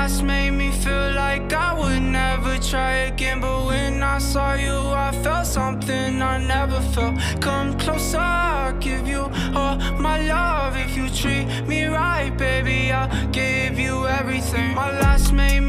last made me feel like I would never try again, but when I saw you I felt something I never felt. Come closer, I'll give you all my love. If you treat me right, baby, I'll give you everything. My last made